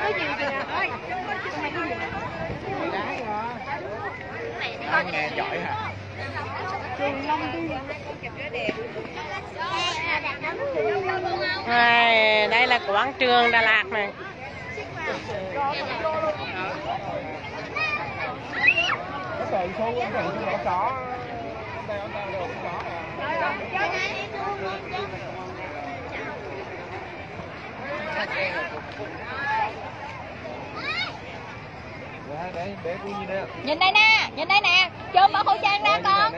Nghe giỏi hả? Đây là quảng trường Đà Lạt này. Cái tiền xu cái chó. Nhìn đây nè, chôm bỏ khẩu trang ra con.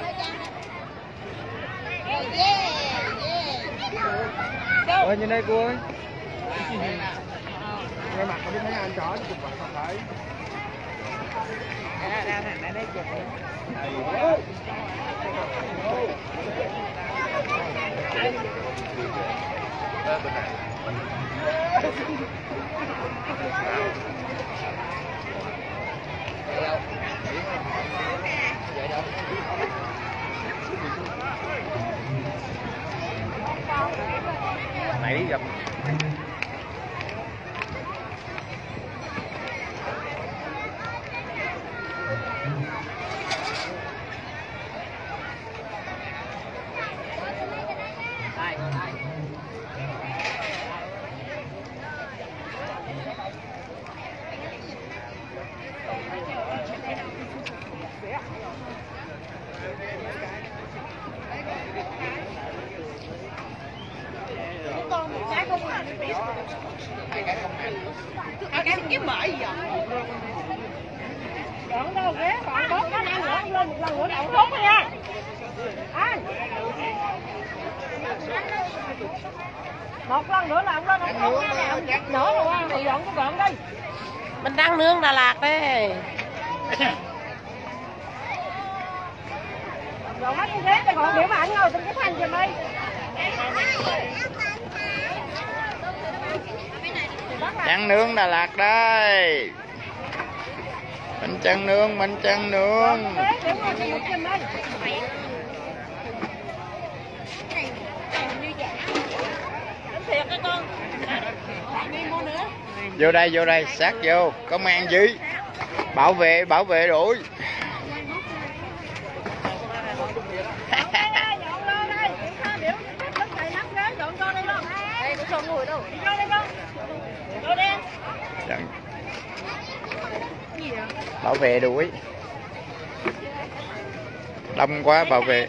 Ơi nhìn đây cô ơi. Nghe mặt có biết mấy anh chó chụp mặt không phải. Ra thằng đây chụp. Nãy gặp Cái kiếm mỡ gì vậy? Đoạn đâu ghé, còn bớt nó ăn nữa, lên một lần nữa đậu tốt nha. Anh. Một lần nữa là ông lên ông tốt nha, ông nhặt nữa rồi ăn, rồi dọn cái gọn đi. Mình đang nướng Đà Lạt đây. Rồi hết cái ghế cho còn điểm ảnh ngồi trên cái thanh cho mày. Trắng nướng Đà Lạt đây. Bánh tráng nướng, bánh tráng nướng. Vô đây, sát vô, công an dưới. Bảo vệ đuổi. Bảo vệ đuổi. Đông quá bảo vệ.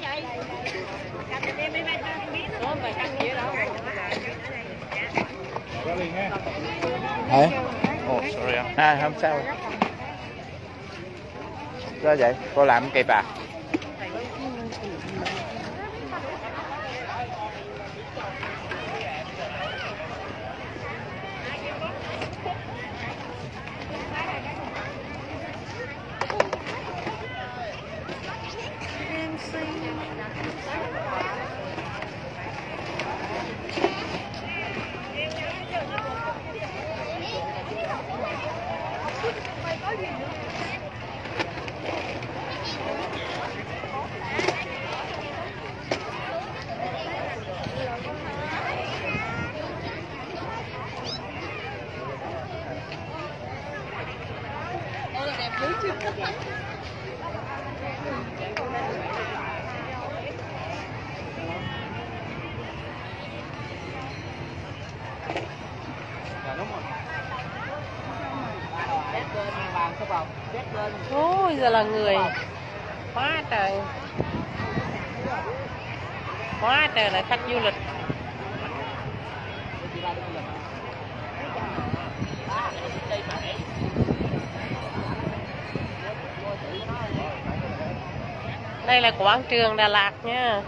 Hả? Oh, sorry. Không sao. Sao vậy? Cô làm kịp à? Ôi giờ là người quá trời là khách du lịch. Đây là quảng trường Đà Lạt nha.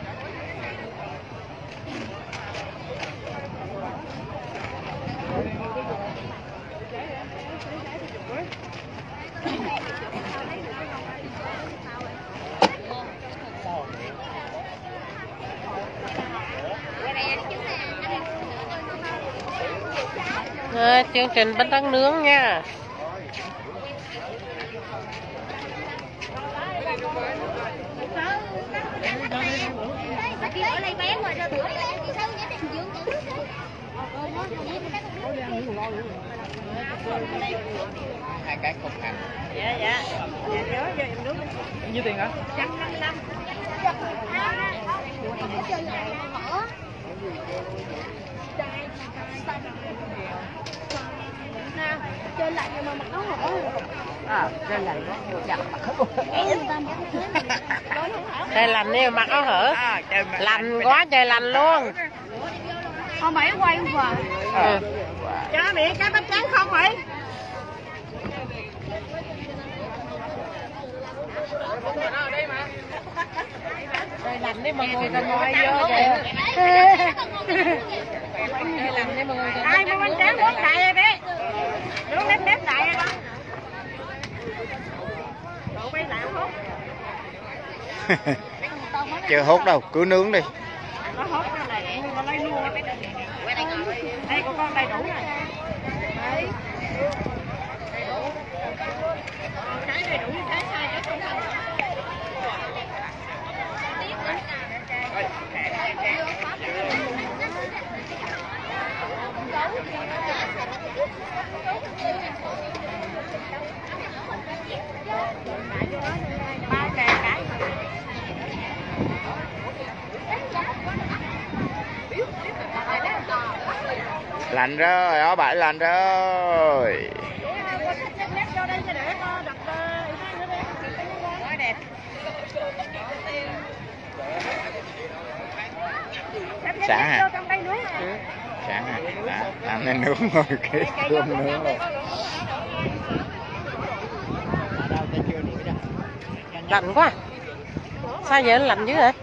Chương trình bánh tráng nướng nha. Ở đây vé ngoài ra bữa đi, sao nhảy trên giường vậy? Hai cái không hành. Dạ dạ. Dạ nhớ cho em nước. Nhiêu tiền hả? 155. Chơi lại nhưng mà mặc áo hở. Chơi lạnh Dạ mặc áo hở. Chơi lạnh đi mặc áo hở. Chơi Lạnh quá trời lạnh luôn. Không phải quay không vào. Cho mẹ cái bánh tráng không vậy? Trời lạnh đi mà ngồi còn ngồi vô kìa. Trời lạnh đi mà ngồi còn. Ai mua bánh tráng nướng đại đây bé. Nướng nếp đại đây con. Đổ quay lại không hút. Chưa hút đâu, cứ nướng đi. Nó hút cái này nó lấy luôn. Đây của con đầy đủ này. Đấy. Cái đầy đủ cái sai cái không phải. Ba kề cái. Lạnh rồi, ó bãi lạnh rồi. Sáng hả? Sáng hả? Ăn nên nướng rồi, cái cơm nướng rồi. Lạnh quá. Sao vậy nó lạnh dữ vậy?